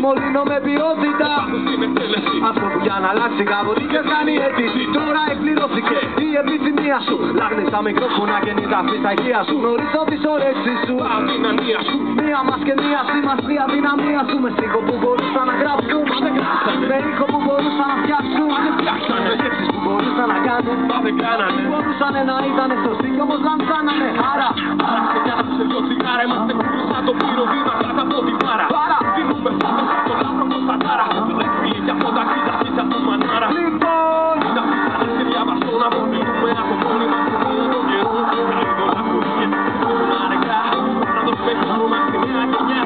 μολύνω με ποιότητα. Αυτό που για να αλλάξει κάποτε είχες κάνει αίτηση, τώρα εκπληρώθηκε η επιθυμία σου. Λάχνεις τα μικρόφωνα και νηταφείς τα ηχεία σου. Γνωρίζω τις όρεξεις σου, αδυναμία σου. Μία μας και μία σημασία δυναμία σου. Με στίχο που μπορούσα να γράψουν, μα δεν γράψανε. Με ήχο που μπορούσα να φτιάξουν, μα δεν φτιάξανε. Με σκέψεις που μπορούσα να κάνουν, μα δεν κάνανε. Μπορούσανε να ήταν στο στίχο όμως να μην κάνανε. Άρα, σε μια σε δυο τσιγάρα είμαστε κουρούς σαν το πυροβήμα κάτω από την πάρα. Δίνουμε φώτος στο λάβρο κοστατάρα. Δεν φίλοι για αυτό τα κοίτα πίσω από μανάρα. Λοιπόν, είναι αυτή τα σε διαβαστώ να αποτελούμε από μόνοι μας σε μία τον καιρό. Καλύτερα χωρίς να νεκρά, να το σπέχουμε μας σε μια γενιά.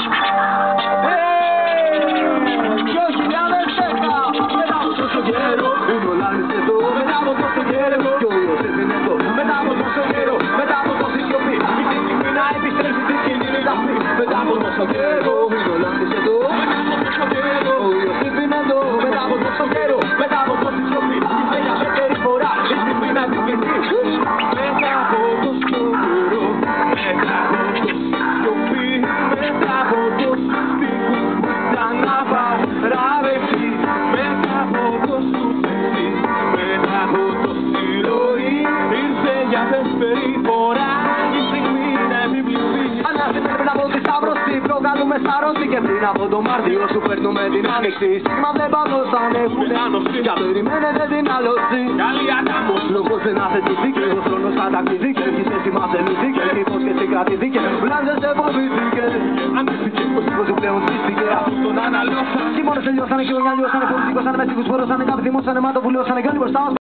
2010, μετά από τόσο καιρό, είναι ο Λάνης εδώ. Μετά από τόσο καιρό, κι ο Ιωσήφ είναι εδώ. Μετά από τόσο καιρό, μετά από τόση σιωπή, η στιγμή να επιστρέψει τη σκηνή ταυτή. Μετά από τόσο καιρό, είναι ο Λάνης εδώ. Μετά από τόσο καιρό, ο Ιωσήφ είναι εδώ. Μετά από τόσο καιρό, μετά από τόση σιωπή, ήρθε για δεύτερη φορά η στιγμή να επιβληθεί. Μετά από τόσο καιρό, μετά από τόση σιωπή, μετά από τόσους στίχους που ήταν να παραβευτεί. Μετά από τόσους εσείς, μετά από τόση ροή, ήρθε για δεύτερη φορά η στιγμή να επιβληθεί. Ανάστε πριν από τη σταύρωση, προκαλούμε σταρώση. Και πριν από το Μάρτιο σου παίρνουμε την άνοιξη. Στιγμά βλέπαμε σαν έχουνε άνωση. Για περιμένετε την άλωση. Καλή ατάμωση. Λόγος δεν αθετηθήκε, ο χρόνος κατακτηθήκε. Έχεις εσύ μας ελουθήκε, τύπος και συγκρατηθήκε. Βλάνζες σε φοβηθήκε, αντίστηκε. Ο στίχος σου πλέον σύστηκε, αυτούς τον αναλώσαν. Χειμώνες τελειώσανε και γονιά λιώσανε, πολιτικώσανε με στίχους μπορώσανε. Κάποιοι θυμώσανε, μάτω βουλώσανε. Κάνει μπροστά μας.